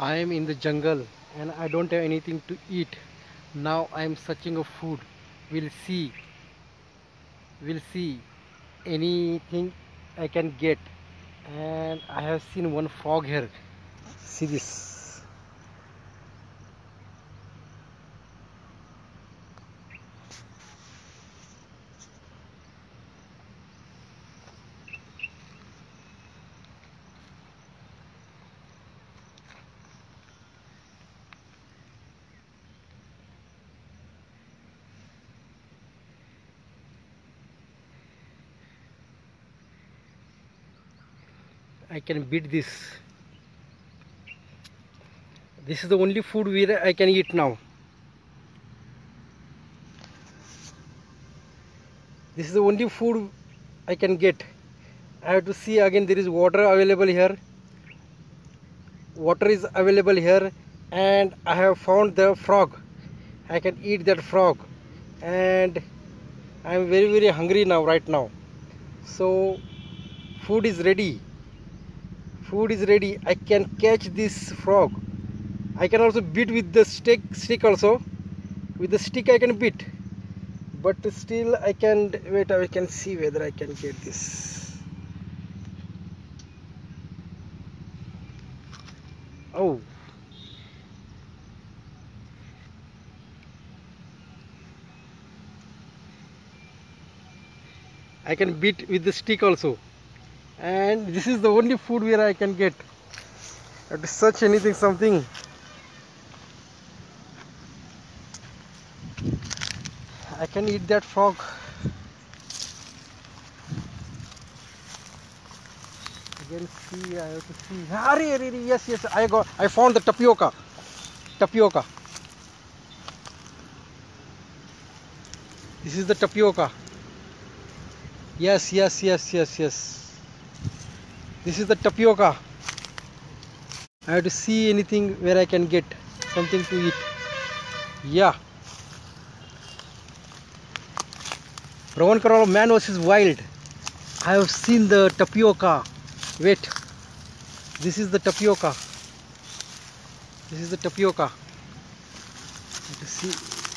I am in the jungle and I don't have anything to eat. Now I am searching of food. We'll see. We'll see anything I can get. And I have seen one frog here. See this. I can beat this. This is the only food where I can eat now. This is the only food I can get. I have to see again. There is water available here. Water is available here, and I have found the frog. I can eat that frog, and I am very hungry now right now. So food is ready. Food is ready. I can catch this frog. I can also beat with the stick also. With the stick I can beat, but still I can wait. I can see whether I can get this. Oh, I can beat with the stick also, and this is the only food where I can get. I have to search anything, something. I can eat that frog. Again, see. I have to see. Yes. I found the tapioca. Tapioca. This is the tapioca. Yes. This is the tapioca. I have to see anything where I can get something to eat. Yeah. Rowan Karol, Man vs Wild. I have seen the tapioca. Wait. This is the tapioca. This is the tapioca. I have to see.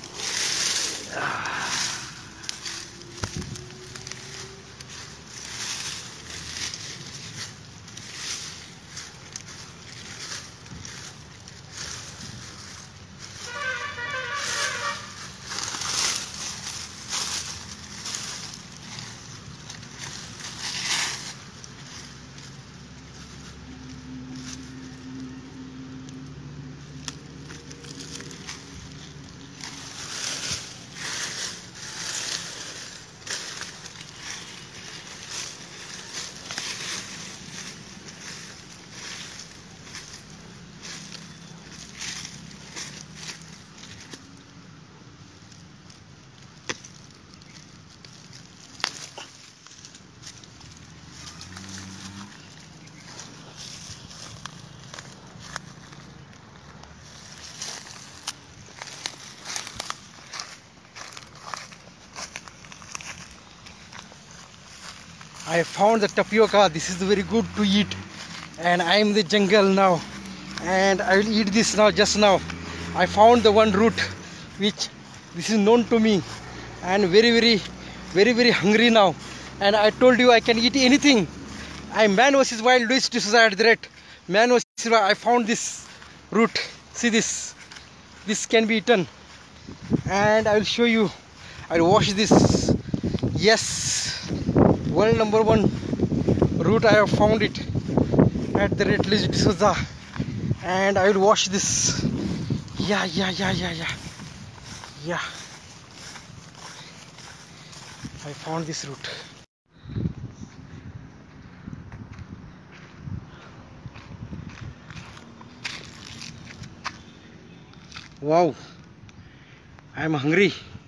I found the tapioca. This is very good to eat, and I am in the jungle now, and I will eat this now. Just now I found the one root which this is known to me, and very hungry now, and I told you I can eat anything. I am Man vs Wild. This at the rate Man vs Wild. I found this root. See this. This can be eaten, and I will show you. I will wash this. Yes. World #1 root. I have found it at the Red List D'Souza, and I will wash this. Yeah. I found this root. Wow, I am hungry.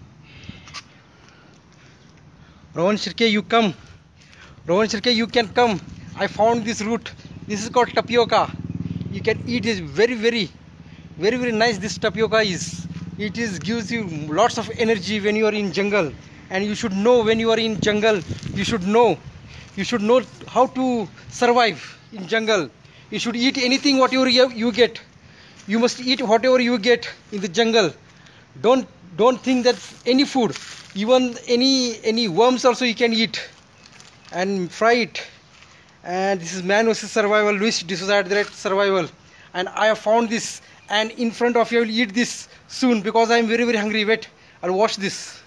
Rohan Shirke, you come. Rohan Shirke, you can come. I found this root. This is called tapioca. You can eat it. Very nice. This tapioca is. It is gives you lots of energy when you are in jungle, and you should know when you are in jungle. You should know how to survive in jungle. You should eat anything whatever you get. You must eat whatever you get in the jungle. Don't think that any food, even any worms also you can eat and fry it. And this is Man vs Survival, Luis D'Souza @ Survival, and I have found this, and in front of you I will eat this soon because I am very hungry. Wait, I'll watch this.